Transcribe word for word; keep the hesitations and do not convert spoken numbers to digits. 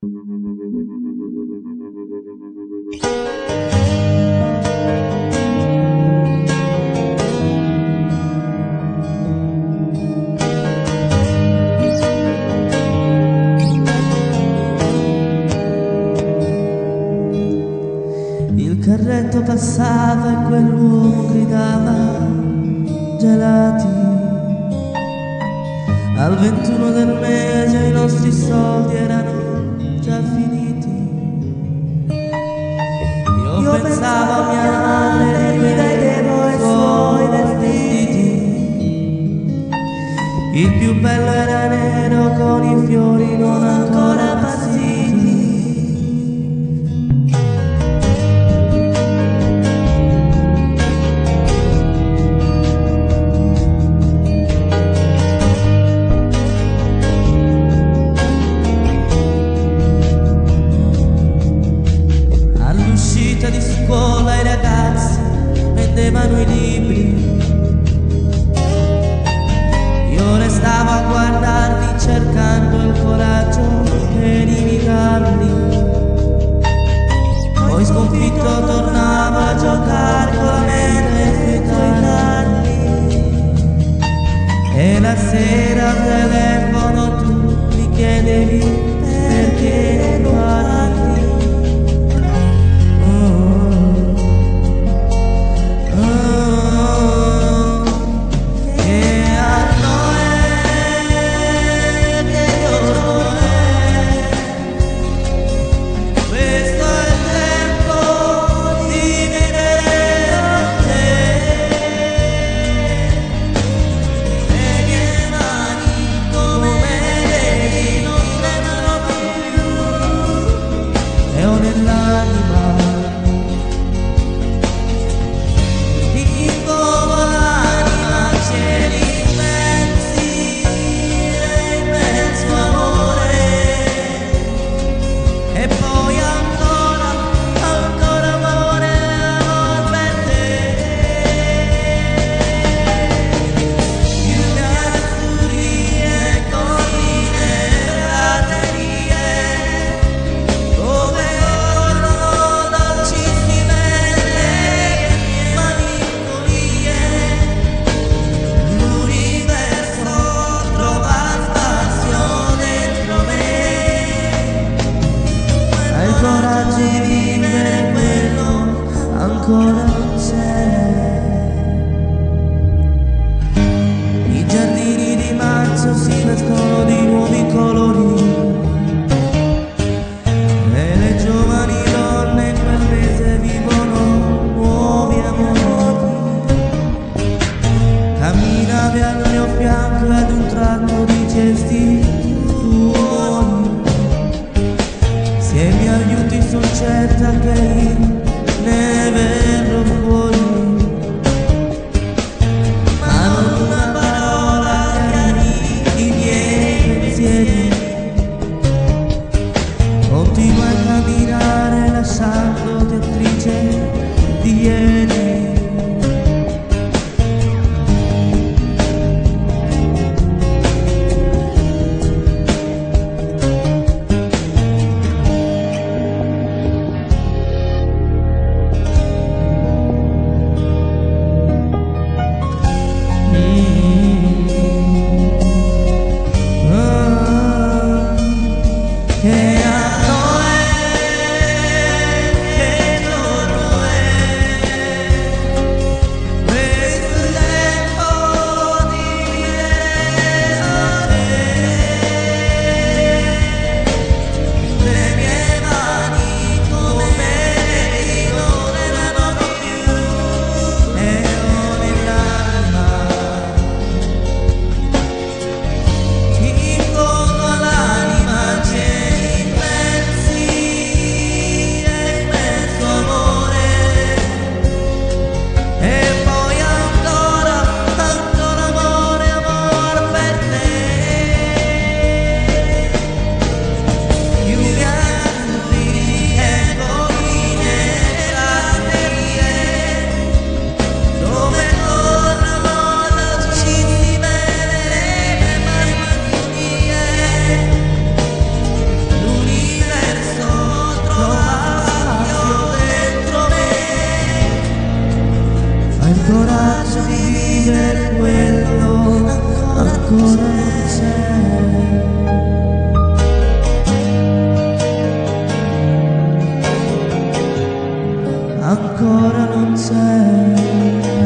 Il carretto passava e quell'uomo gridava gelati. Al ventuno del mese i nostri soldi erano già finiti. Io, Io pensavo a mia madre, rivedevo i suoi vestiti. Il più bello era nero con i fiori non ancora appassiti. All'uscita di scuola i ragazzi vendevano i libri. Io restavo a guardarli cercando il coraggio per imitarli. Poi sconfitto tornavo a giocare con la mente e sui tardi. E la sera al telefono tu mi chiedevi perché lo guardi. ancora non sei. Ancora non sei.